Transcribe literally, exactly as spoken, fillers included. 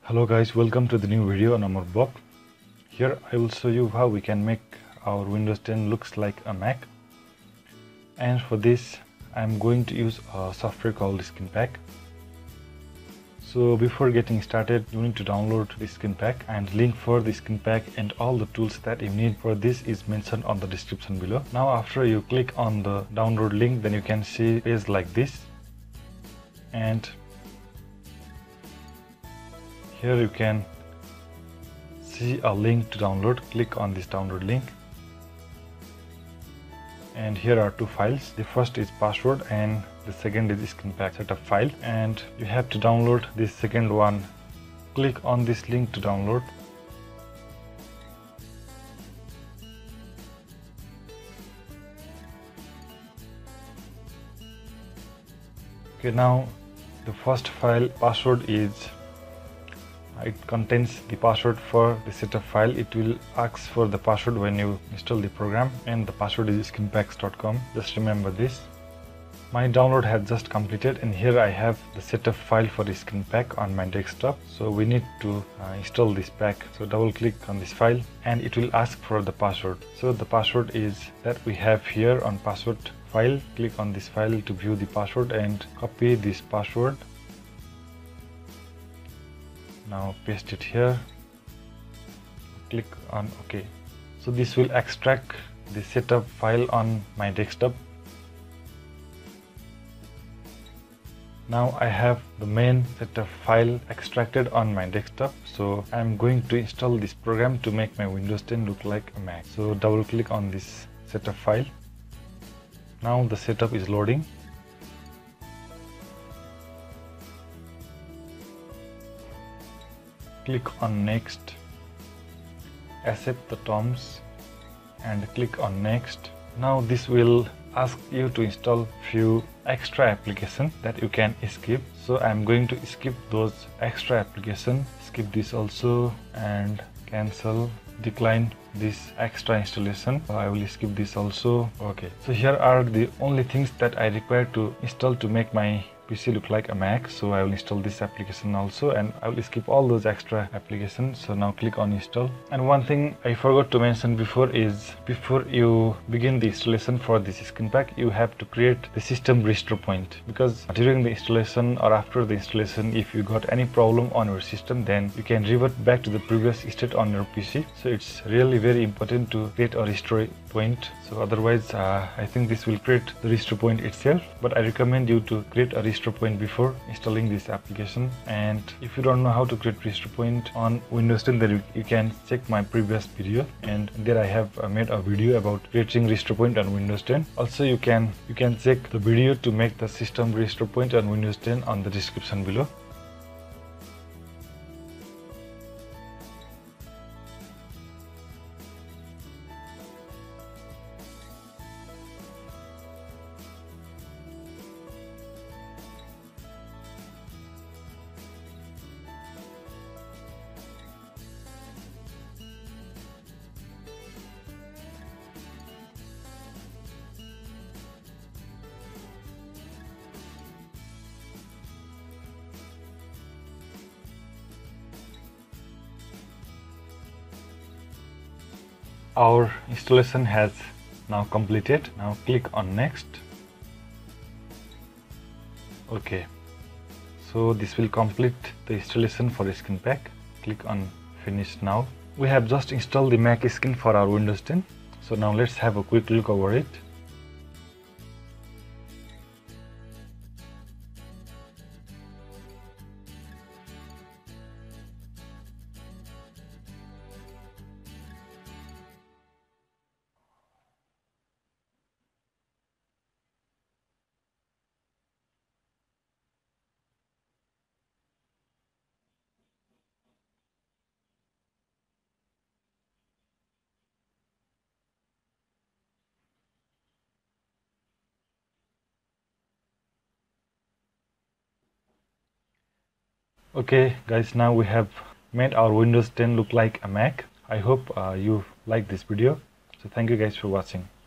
Hello guys, welcome to the new video on Amarbook. Here I will show you how we can make our Windows ten looks like a Mac. And for this I am going to use a software called SkinPack. So before getting started, you need to download the SkinPack, and link for the SkinPack and all the tools that you need for this is mentioned on the description below. Now after you click on the download link, then you can see a page like this, and here you can see a link to download. Click on this download link, and here are two files. The first is password and the second is SkinPack setup file, and you have to download this second one. Click on this link to download. Okay, now the first file password is it contains the password for the setup file. It will ask for the password when you install the program, and the password is skinpacks dot com. Just remember this. My download has just completed, and here I have the setup file for the SkinPack on my desktop. So we need to uh, install this pack. So double click on this file and it will ask for the password. So the password is that we have here on password file. Click on this file to view the password and copy this password. Now paste it here, click on OK. So this will extract the setup file on my desktop. Now I have the main setup file extracted on my desktop. So I'm going to install this program to make my Windows ten look like a Mac. So double click on this setup file. Now the setup is loading. Click on next, accept the terms and click on next. Now this will ask you to install few extra applications that you can skip. So I'm going to skip those extra applications. Skip this also and cancel, decline this extra installation. I will skip this also. Okay, so here are the only things that I require to install to make my P C look like a Mac. So I will install this application also, and I will skip all those extra applications. So now click on install. And one thing I forgot to mention before is, before you begin the installation for this SkinPack, you have to create the system restore point, because during the installation or after the installation, if you got any problem on your system, then you can revert back to the previous state on your P C. So it's really very important to create a restore point. So otherwise uh, I think this will create the restore point itself, but I recommend you to create a restore point before installing this application. And if you don't know how to create restore point on Windows ten, then you, you can check my previous video, and there I have uh, made a video about creating restore point on Windows ten. Also you can you can check the video to make the system restore point on Windows ten on the description below. Our installation has now completed. Now click on next. Okay, so this will complete the installation for SkinPack. Click on finish now. We have just installed the Mac skin for our Windows ten. So now let's have a quick look over it. Okay guys, now we have made our Windows ten look like a Mac. I hope uh, you like this video. So thank you guys for watching.